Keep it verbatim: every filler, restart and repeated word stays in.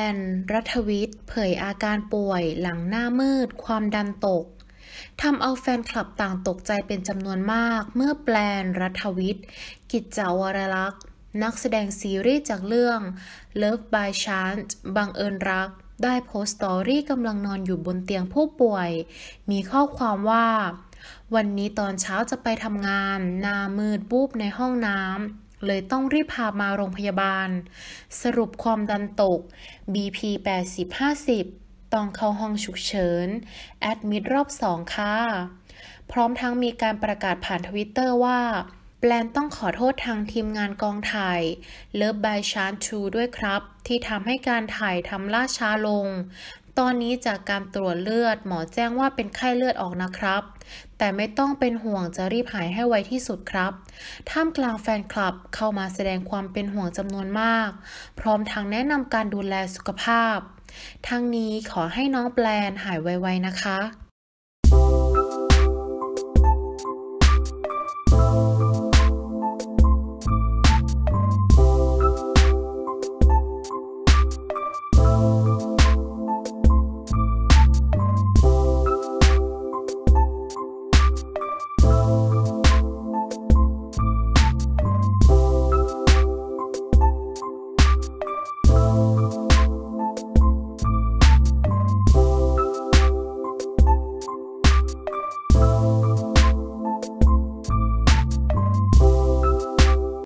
นรัฐวิทย์เผยอาการป่วยหลังหน้ามืดความดันตกทำเอาแฟนคลับต่างตกใจเป็นจำนวนมากเมื่อแปลนรัฐวิทย์กิจจาวรลักษณ์นักแสดงซีรีส์จากเรื่อง Love by Chance บังเอิญรักได้โพสต์สตอรี่กำลังนอนอยู่บนเตียงผู้ป่วยมีข้อความว่าวันนี้ตอนเช้าจะไปทำงานหน้ามืดบูบในห้องน้ำเลยต้องรีบพามาโรงพยาบาลสรุปความดันตก บี พี แปดสิบ ห้าสิบ ต้องเข้าห้องฉุกเฉินแอดมิดรอบสองค่ะพร้อมทั้งมีการประกาศผ่านทวิตเตอร์ว่าแปลนต้องขอโทษทางทีมงานกองถ่าย Love by Chance ทูด้วยครับที่ทำให้การถ่ายทำล่าช้าลงตอนนี้จากการตรวจเลือดหมอแจ้งว่าเป็นไข้เลือดออกนะครับแต่ไม่ต้องเป็นห่วงจะรีบหายให้ไวที่สุดครับท่ามกลางแฟนคลับเข้ามาแสดงความเป็นห่วงจำนวนมากพร้อมทั้งแนะนำการดูแลสุขภาพทั้งนี้ขอให้น้องแปลนหายไวๆนะคะ